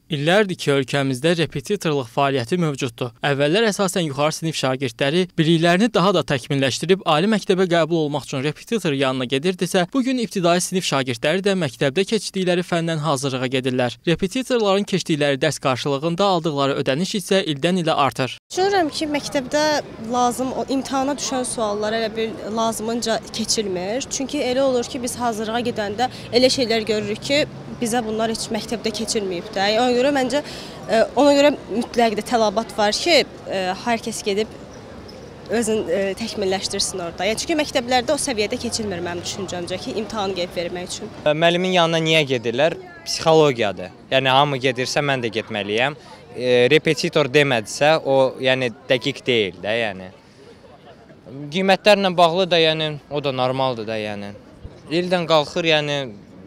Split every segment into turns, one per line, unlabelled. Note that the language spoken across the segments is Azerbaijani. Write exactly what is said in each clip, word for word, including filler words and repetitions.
İllərdir ki, ölkəmizdə repetitorluq fəaliyyəti mövcuddur. Əvvəllər əsasən yuxarı sinif şagirdləri biliklərini daha da təkmilləşdirib ali məktəbə qəbul olmaq üçün repetitor yanına gedirdisə, bugün ibtidai sinif şagirdləri də məktəbdə keçdikləri fəndən hazırlığa gedirlər. Repetitorların keçdikləri dərs qarşılığında aldıqları ödəniş isə ildən ilə artır.
Düşünürəm ki, məktəbdə lazım imtahana düşən suallar elə bir lazımınca keçilmir. Çünki elə olur ki, biz hazırlığa gedəndə elə şeylər görürük ki, bizə bunlar heç məktəbdə keçilməyib də. Ona görə məncə ona görə mütləq də tələbat var ki, hər kəs gedib özünü təkmilləşdirsin orada. Yəni çünki məktəblərdə o səviyyədə keçilmir mənim düşüncəmcə ki, imtahan gəlib vermək üçün.
Müəllimin yanına niyə gedirlər? Psixologiyadır. Yəni hamı gedirsə mən də getməliyəm. Repetitor demədisə, o yəni dəqiq deyil də, yəni. Qiymətlərlə bağlı da, yəni o da normaldır da, yəni. İldən qalxır, yəni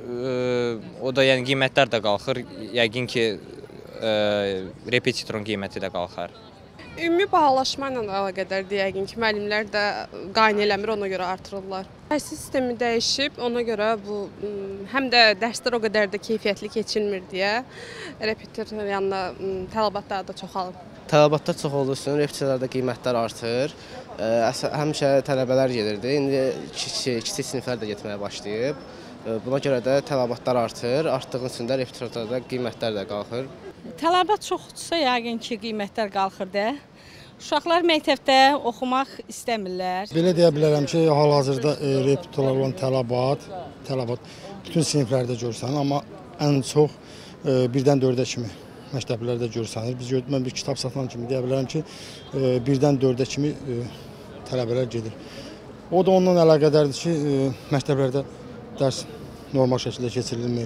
o da yəni qiymətlər də qalxır. Yəqin ki, repetitorun qiyməti də qalxar.
Ümumi bahalaşma ilə əlaqədardır yəqin ki, müəllimlər də qayna eləmir, ona görə artırırlar. Dərs sistemi dəyişib, ona görə bu həm də dərslər o qədər də keyfiyyətli keçilmir deyə repetitor yanına tələbatlar da çoxalır.
Tələbatlar çox olduğu üçün repetitorlarda qiymətlər artır. Həmişə tələbələr gedirdi, indi kiçik siniflər də getməyə başlayıb. Buna görə də tələbatlar artır, artdığı üçün də repetitorlarda qiymətlər də qalxır.
Tələbat çoxdursa yəqin ki, qiymətlər qalxır da. Uşaqlar məktəbdə oxumaq istəmirlər.
Belə deyə bilərəm ki, hal-hazırda repetitorlar olan tələbat, tələbat bütün siniflərdə görsənir, amma ən çox birdən dördə kimi məktəblərdə görsənir. Biz mən bir kitab satan kimi deyə bilərəm ki, birdən dördə kimi tələbələr gedir. O da ondan əlaqədardır ki, məktəblərdə dərs normal şəkildə keçirilmir,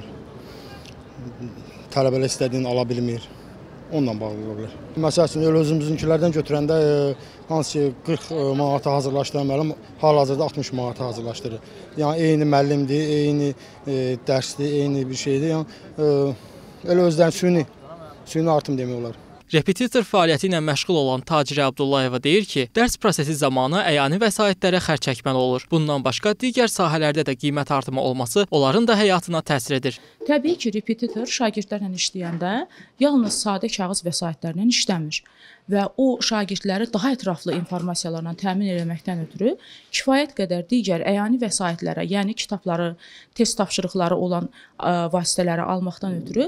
tələbələr istədiyini ala bilmir, ondan bağlı ola bilər. Məsəl üçün, özümüzünkilərdən götürəndə hansı ki, qırx manata hazırlaşdıran müəllim hal-hazırda altmış manata hazırlaşdırır. Yəni, eyni müəllimdir, eyni dərsdir, eyni bir şeydir. Yəni, elə özlərini süni, süni artım demək olar.
Repetitor fəaliyyəti ilə məşğul olan Tacirə Abdullayeva deyir ki, dərs prosesi zamanı əyani vəsaitlərə xərc çəkməli olur. Bundan başqa digər sahələrdə də qiymət artımı olması onların da həyatına təsir edir.
Təbii ki, repetitor şagirdlərlə işləyəndə yalnız sadə kağız vəsaitlərlə işləmir və o şagirdləri daha ətraflı informasiyalarla təmin etməkdən ötürü kifayət qədər digər əyani vəsaitlərə, yəni kitabları, test tapşırıqları olan vasitələri almaqdan ötürü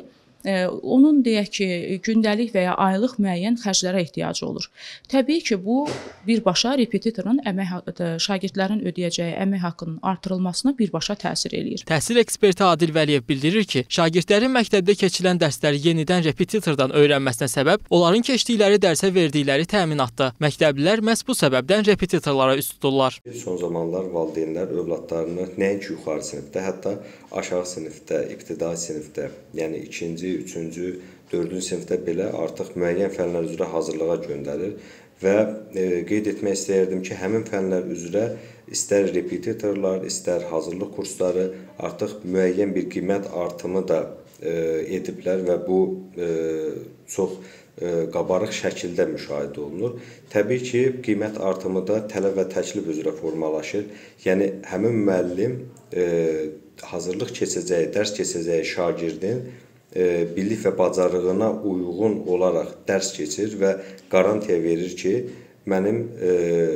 onun deyək ki, gündəlik və ya aylıq müəyyən xərclərə ehtiyacı olur. Təbii ki, bu birbaşa repetitorun əmək şagirdlərin ödəyəcəyi əmək haqqının artırılmasına birbaşa təsir eləyir.
Təhsil eksperti Adil Vəliyev bildirir ki, şagirdlərin məktəbdə keçilən dərsləri yenidən repetitordan öyrənməsinə səbəb onların keçdikləri dərsə verdikləri təminatdır. Məktəblilər məhz bu səbəbdən repetitorlara üst tuturlar.
Son zamanlar valideynlər övladlarını nəinki yuxarı sinifdə, hətta aşağı sinifdə, ibtidai sinifdə, yəni ikinci, üçüncü, dördüncü sinifdə belə artıq müəyyən fənlər üzrə hazırlığa göndərir və e, qeyd etmək istəyirdim ki, həmin fənlər üzrə istər repetitorlar, istər hazırlıq kursları artıq müəyyən bir qiymət artımı da e, ediblər və bu e, çox e, qabarıq şəkildə müşahidə olunur. Təbii ki, qiymət artımı da tələb və təklif üzrə formalaşır. Yəni, həmin müəllim e, hazırlıq keçəcəyi, dərs keçəcəyi şagirdin bilik və bacarığına uyğun olaraq dərs keçir və qarantiya verir ki, mənim e,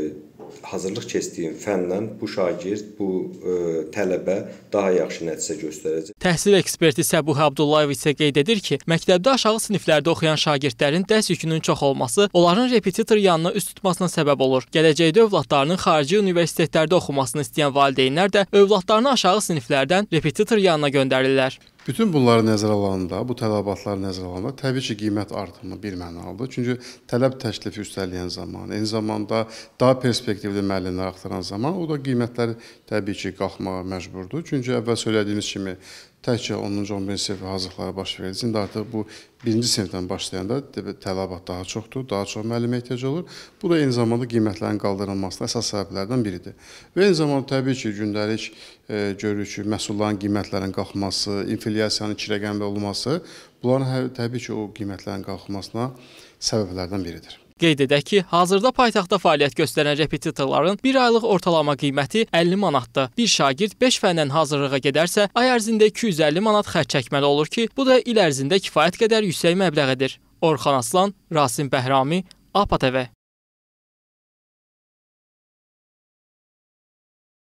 hazırlıq keçdiyim fənlə bu şagird, bu e, tələbə daha yaxşı nəticə göstərəcək.
Təhsil eksperti Səbuh Abdullayev isə qeyd edir ki, məktəbdə aşağı siniflərdə oxuyan şagirdlərin dərs yükünün çox olması onların repetitor yanına üst tutmasına səbəb olur. Gələcəkdə övladlarının xarici universitetlərdə oxumasını istəyən valideynlər də övladlarını aşağı siniflərdən repetitor yanına göndərirlər.
Bütün bunları nəzərə alanda, bu tələbatları nəzərə alanda təbii ki, qiymət artımı birmənalıdır. Çünki tələb təklifi üstələyən zaman, eyni zamanda daha perspektivli müəllimlər axtaran zaman o da qiymətləri təbii ki, qalxmağa məcburdur. Çünki əvvəl söylədiyimiz kimi təkcə onuncu on birinci sinif hazırlıqlara baş verici. İndi artıq bu birinci sinifdən başlayanda tələbat daha çoxdur, daha çox müəllimə ehtiyac olur. Bu da eyni zamanda qiymətlərin qaldırılmasına əsas səbəblərdən biridir. Və eyni zamanda təbii ki, gündəlik e, görürük ki, məhsulların qiymətlərinin qalxması, inflyasiyanın iki rəqəmli olması, bunların hər, təbii ki, o qiymətlərin qalxmasına səbəblərdən biridir.
Qeyd edək ki, hazırda paytaxtda fəaliyyət göstərən repetitorların bir aylıq ortalama qiyməti əlli manatdır. Bir şagird beş fəndən hazırlığa gedərsə, ay ərzində iki yüz əlli manat xərc çəkməli olur ki, bu da il ərzində kifayət qədər yüksək məbləğidir. Orxan Aslan, Rasim Bəhrami, APA T V.